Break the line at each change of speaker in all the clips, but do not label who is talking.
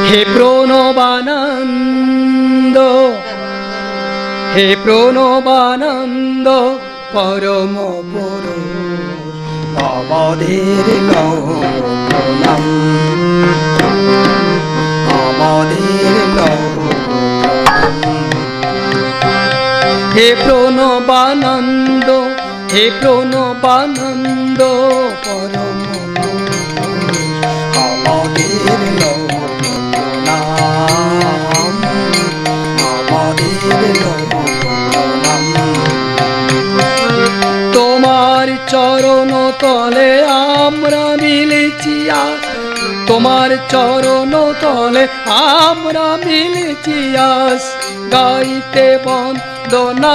হে প্রণবানন্দ, হে প্রণবানন্দ পরম পুরুষ আমাদের গৌরনাম, আমাদের গৌরনাম। হে প্রণবানন্দ, হে প্রণবানন্দ পরম পুরুষ আমাদের গৌরনাম, আমাদের গৌরনাম। তোমার চরণ তলে আমরা মিলেছি আজ, তোমার চরণ তলে আমরা মিলেছি আজ, গাইতে বন্দনা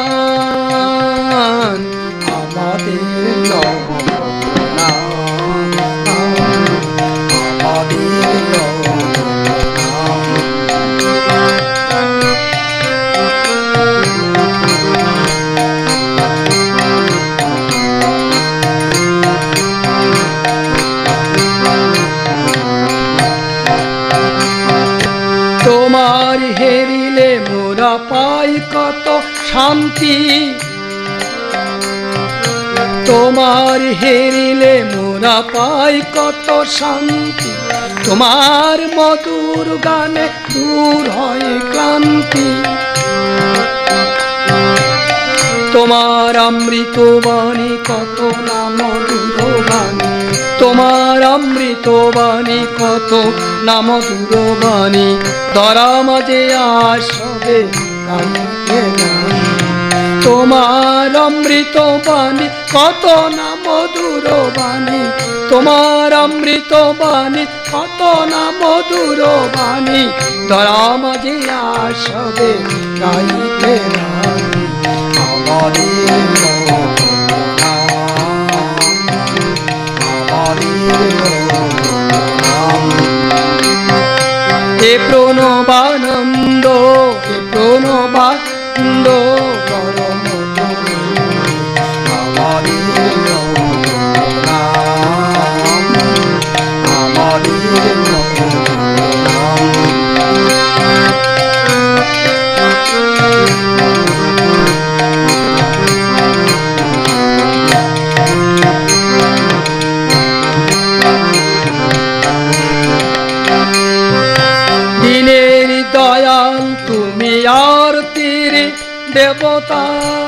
গান আমাদের গৌরনাম, আমাদের গৌরনাম। তোমার হেরিলে মোরা পাই কত শান্তি, তোমার হেরিলে মোরা পাই কত শান্তি, তোমার মধুর গানে দূর হয় ক্লান্তি। তোমার অমৃত বাণী কত না মধুর বাণী, তোমার অমৃত বাণী কত না মধুর বাণী, ধরা মাঝে আসবে গাইতে গান। তোমার অমৃত বাণী কত না মধুর বাণী, তোমার অমৃত বাণী কত না মধুর বাণী, ধরা মাঝে আসবে গাইতে গান আমাদের গৌরনাম, আমাদের গৌরনাম। হে প্রণবানন্দ, হে প্রণবানন্দ পরম পুরুষ আমাদের গৌরনাম, আমাদের গৌরনাম। দিনের দয়াল তুমি আরতির দেবতা,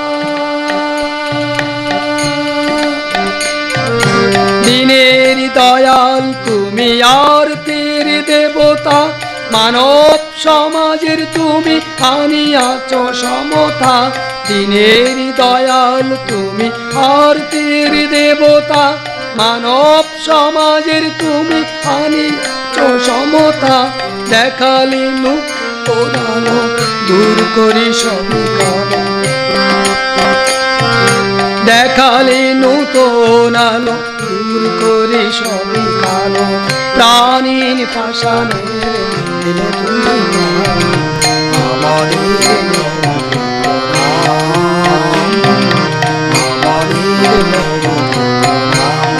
দিনের দয়াল তুমি আরতির দেবতা, মানব সমাজের তুমি আনিয়াছ সমতা। দিনের দয়াল তুমি আরতির দেবতা, মানব সমাজের তুমি আনিয়াছ সমতা। দেখালি নূতন আলো দূর করি সবই কালো, দেখালি নূতন আলো দূর করি সবই কালো, প্রাণীর পাষাণের দিলে তুমি আমাদের গৌরনাম, আমাদের গৌরনাম।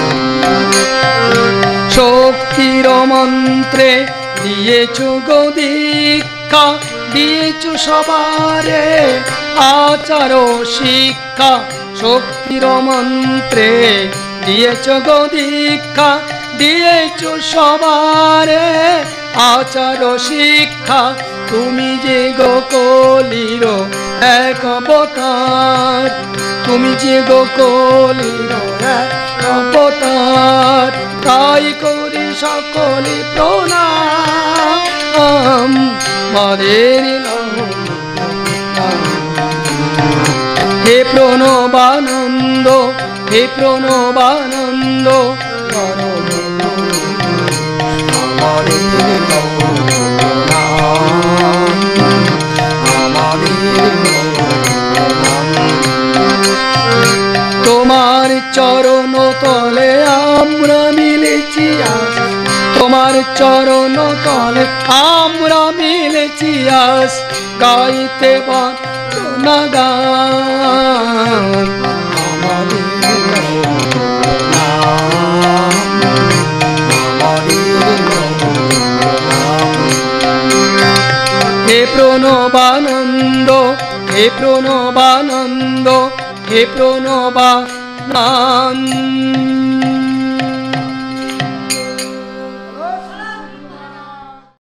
শক্তির মন্ত্রে দিয়েছ গো দীক্ষা, দিয়েছ সবারে আচার শিক্ষা। শক্তির মন্ত্রে দিয়েছ গো দীক্ষা, দিয়েছ সবারে আচার শিক্ষা। তুমি যে গো কলির এক অবতার, তুমি যে গো কলির এক অবতার, তাই করি সকলে প্রণাম মাদের। হে প্রণবানন্দ, হে প্রণবানন্দ পরম পুরুষ আমাদের গৌরনাম, আমাদের গৌরনাম। তোমার চরণ তলে আমরা মিলেছি আজ, তোমার চরণ তলে আমরা মিলেছি আজ, গাইতে বন্দনা গান আমাদের গৌরনাম, আমাদের গৌরনাম। প্রণবানন্দ, হে প্রণবানন্দ, হে প্রণবানন্দ।